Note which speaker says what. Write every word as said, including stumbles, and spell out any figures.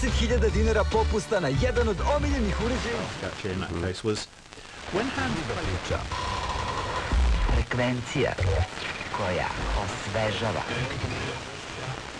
Speaker 1: deset hiljada dinara popusta na jedan od omiljenih uređaja.
Speaker 2: Actually, in that case was when handed
Speaker 3: Frekvencija koja osvežava.